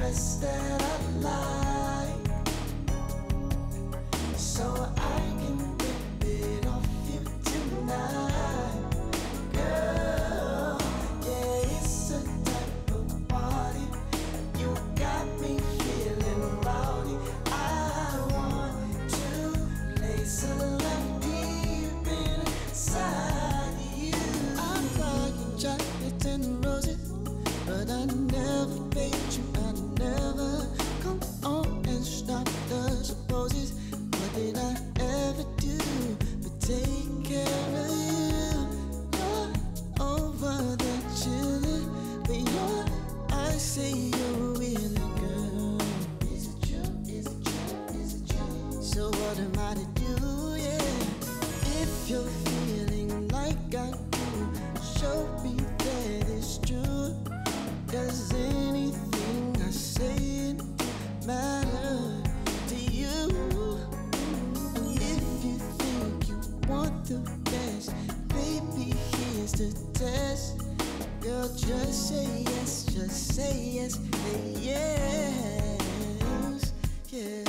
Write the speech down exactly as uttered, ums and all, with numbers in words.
dress that I like, so I can rip it off you tonight. Girl, yeah, it's a type of party. You got me feeling rowdy. I want to place a love deep inside you. I'm buying chocolates and roses, but I never paid you, I never come on and stop the supposes. What did I ever do but take care of you? You're over there chillin', but you're, I say you're willing, girl. Is it true, is it true, is it true? So what am I to do, yeah? If you're feeling like I do, show me that it's true. Does anything I say matter to you? And if you think you want the best, baby, here's the test. Girl, just say yes, just say yes, say yes, yeah.